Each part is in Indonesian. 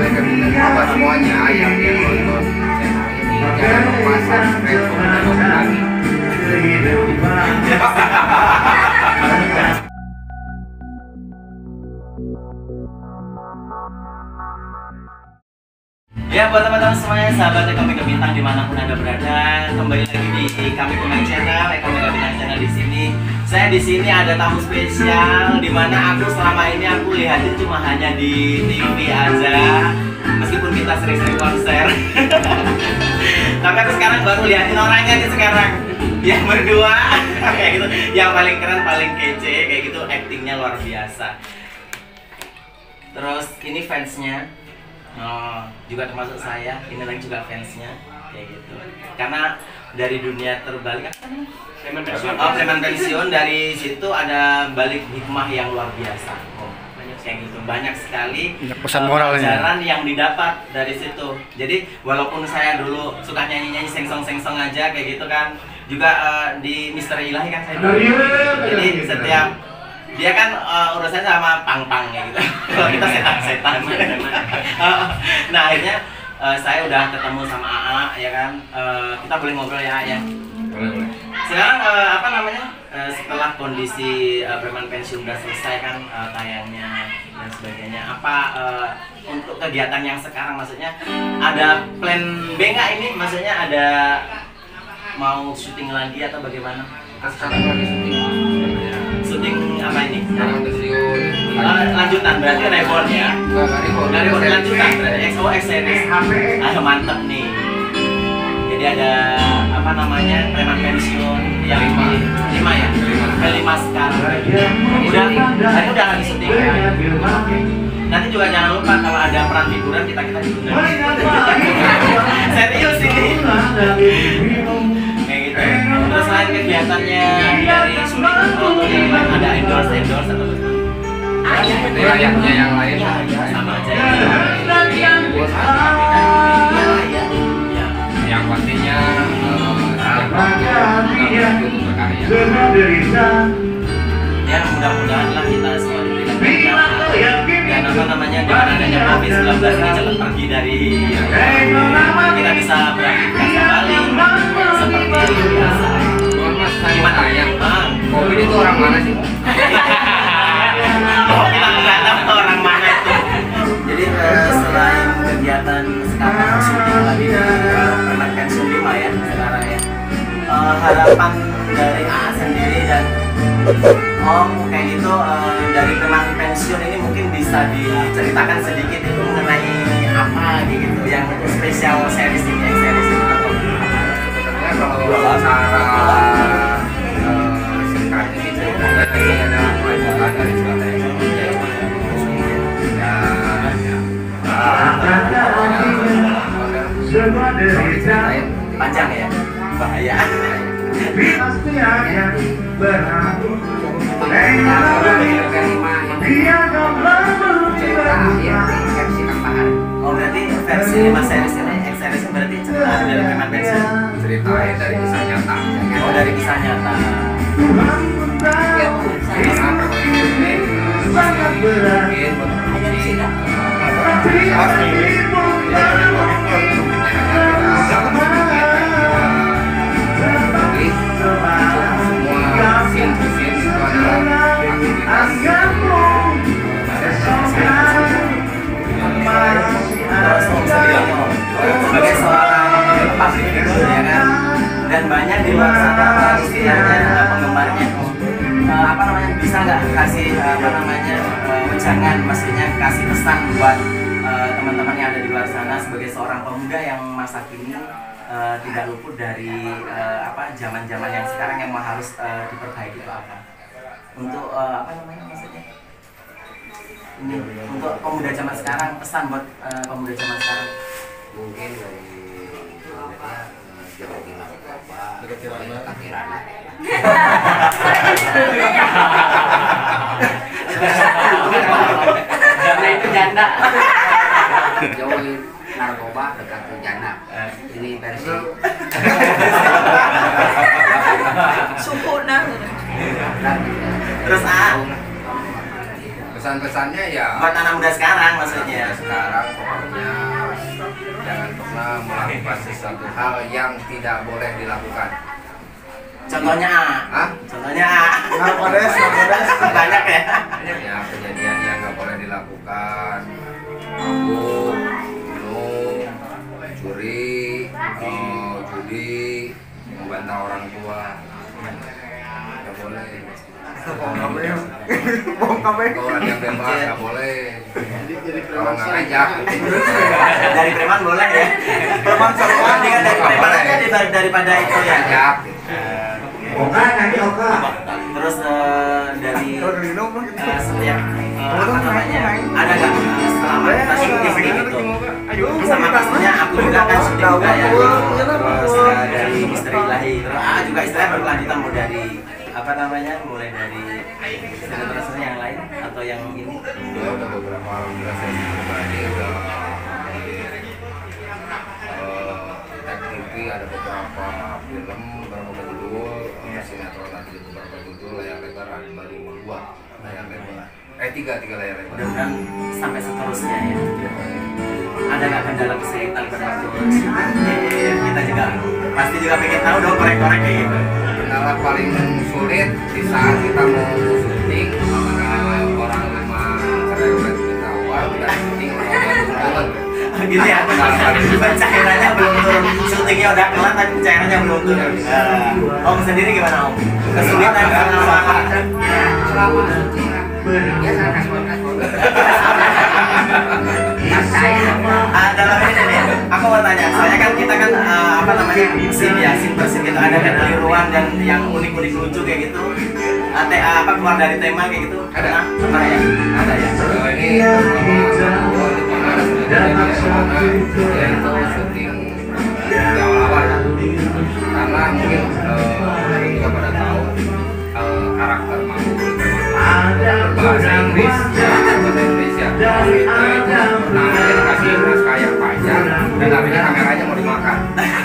buat semuanya yang nonton channel ini jangan lupa subscribe, komen, dan lagi. Ya, buat teman-teman semuanya, sahabat Eka Bintang dimanapun Anda berada, kembali lagi di kami Pemain Channel, Eka Bintang Channel di sini. Saya di sini ada tamu spesial, dimana aku selama ini aku lihatin cuma hanya di TV aja, meskipun kita sering-sering konser. Tapi aku sekarang baru lihatin orangnya nih sekarang, yang berdua kayak gitu, yang paling keren, paling kece, kayak gitu, actingnya luar biasa. Terus ini fansnya. Oh, juga termasuk saya, ini lagi juga fansnya kayak gitu. Karena dari dunia terbalik preman pensiun. Oh, preman pensiun, dari situ ada balik hikmah yang luar biasa. Oh, banyak kayak gitu, banyak sekali pesan moralnya. Pelajaran yang didapat dari situ. Jadi walaupun saya dulu suka nyanyi-nyanyi sengsong-sengsong aja kayak gitu kan, juga di Misteri Ilahi kan saya dulu. Jadi setiap dia kan urusannya sama pang-pang ya gitu. Kalau kita setan-setan. Nah, akhirnya saya udah ketemu sama AA ya kan. Kita boleh ngobrol ya, ya. Boleh. Sekarang apa namanya? Setelah kondisi preman pensiun udah selesai kan tayangnya dan sebagainya. Apa untuk kegiatan yang sekarang, maksudnya ada plan B nggak ini? Maksudnya ada mau syuting lagi atau bagaimana? Sekarang lagi Syuting apa ini? sekarang pensiun. Lanjutan berarti reborn ya? Nggak reborn, lanjutan berarti XOX series. Aduh, mantep nih. Jadi ada apa namanya, preman pensiun yang lima ya? Kelima sekarang. Tadi udah lagi syuting ya? Nanti juga jangan lupa kalau ada peran figuran kita diundang. Serius ini. Kayak gitu. Terus selain kegiatannya dari syuting, kalau yang lain ada endorse atau bagaimana? Layaknya yang lain Sama aja. yang pastinya setiap waktu untuk berkarya. Ya, mudah-mudahan lah kita semua diberikan kesehatan dan apa namanya, dengan adanya COVID-19 ini cepat pergi dari kita bisa beraktivitas kembali seperti biasa. Mas, saya mau tanya, Bang? Covid itu orang mana sih? Oh, kita nggak tahu orang mana itu. Jadi selain kegiatan sekarang syuting lagi di preman pensiun 5 ya sekarang ya, harapan dari AA sendiri dan Om kayak gitu dari preman pensiun ini mungkin bisa diceritakan sedikit itu mengenai apa gitu yang untuk spesial series ini, series ini atau Sebenarnya kalau secara singkatnya sih ceritanya ini adalah kelanjutan dari cerita yang sebelumnya. panjang ya, bahaya. Oh, berarti versi 5 series ini, series ini berarti cerita dari preman pensiun. Ceritanya dari kisah nyata. Oh, dari kisah nyata. Karena perkembangan ini sangat mungkin berfungsi sebagai seorang public figure ya kan, dan banyak di luar sana istilahnya penggemarnya apa namanya, bisa nggak kasih apa namanya wejangan, maksudnya kasih pesan buat teman-teman yang ada di luar sana sebagai seorang pemuda yang masa kini tidak luput dari apa zaman-zaman yang sekarang yang harus diperbaiki itu apa untuk apa namanya, maksudnya ini untuk pemuda zaman sekarang, pesan buat pemuda zaman sekarang. mungkin dari Jawa Timur dekat Kirana. Karena itu janda. Jauhin narkoba dekat janda. Ini versi suku nah. Terus pesan-pesannya ya buat anak muda sekarang maksudnya. Sekarang pokoknya jangan pernah melakukan sesuatu hal yang tidak boleh dilakukan. Contohnya A. Hah? Contohnya A. Narkodes Banyak ya. Ya kejadian yang nggak boleh dilakukan, mabuk, minum, curi, judi, membantah orang tua, nggak boleh. Orang yang bebas nggak boleh. Kalau nggak ngajak, Dari preman boleh ya. Preman sama Nanti kan dari preman aja daripada itu ya. ngajak. Terus dari setiap apa namanya ada nggak selama kita syuting gitu sama pastinya aku juga kan syuting juga ya terus dari Misteri Ilahi terus juga istilahnya berkelanjutan mau dari apa namanya mulai dari sinetron yang lain atau yang ini Ya udah beberapa alhamdulillah saya pribadi udah Tag TV ada beberapa film, beberapa judul, sinetron ada beberapa judul, layar lebar ada baru 2 layar lebar. 3 layar lebar. mudah-mudahan sampai seterusnya ya. Ada nggak kendala kesulitan waktu syuting? Kita juga pasti juga pengen tahu dong korek-korek kayak gitu. Kendala paling sulit di saat kita mau syuting, orang rumah cerewet kita uang, kita syuting orang turun. Gitu ya, cairannya belum turun, syutingnya udah kelar tapi cairannya belum turun. Om sendiri gimana Om? Kesulitan selama Selama syuting ya saya kasih dalam ini nih, aku mau tanya, soalnya kan kita kan apa namanya scene ya, scene per scene gitu ada kekeliruan dan yang unik-unik lucu kayak gitu. Apa keluar dari tema kayak gitu? Ada. Pernah ya? Ada ya. Ini yaitu syuting di awal-awal karena mungkin juga pada tahu karakter Mampu berbahasa Inggris ya itu pernah dikasih naskah yang panjang dan akhirnya kameranya mau dimakan.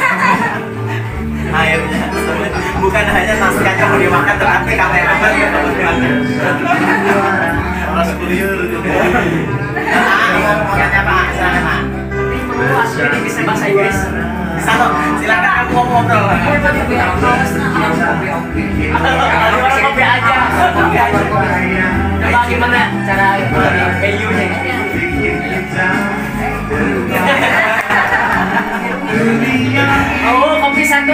Akhirnya bukan hanya naskahnya mau dimakan tetapi kameramen juga mau dimakan. Orang kuliah mau tanya Pak, silakan Pak. Ini bisa bahasa Inggris? Bisa dong, silakan kamu ngobrol. Kopi aja. Coba gimana cara EU-nya? Oh, kopi satu.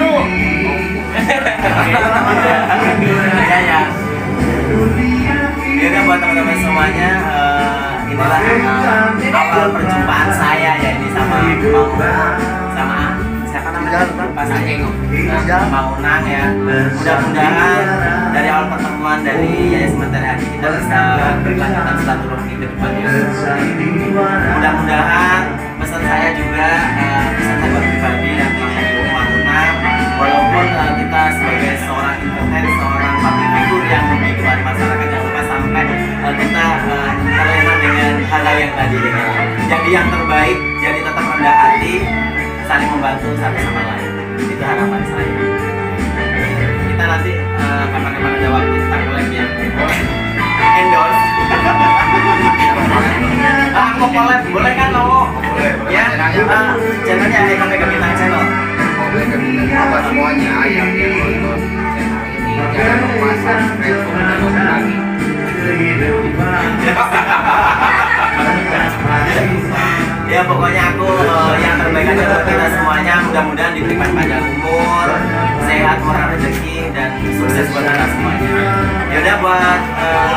Ya ya. Ini buat teman-teman semuanya, inilah awal perjumpaan saya ya ini sama sama siapa namanya Pak Saking sama Unang ya. Mudah-mudahan dari awal pertemuan dari Yayasan Menteri Hadi kita bisa berkelanjutan silaturahmi ke depannya. Mudah-mudahan pesan saya juga pesan saya pribadi yang Pak Unang, walaupun kita sebagai seorang internet, seorang public figure yang memiliki masyarakat, jangan lupa sampai kita terlena dengan hal-hal yang tadi ya. Jadi yang terbaik, jadi tetap rendah hati, saling membantu satu sama lain. Itu harapan saya. Kita nanti kapan-kapan ada waktu kita collab ya. Endorse. Aku collab, boleh kan lo? Ya, channelnya EKPK Bintang Channel. Apa semuanya yang nonton channel ini jangan lupa subscribe, komen, dan lagi. Ya pokoknya aku yang terbaik aja buat kita semuanya. Mudah-mudahan diberikan panjang umur, sehat, murah rezeki, dan sukses buat kita semuanya. Yaudah buat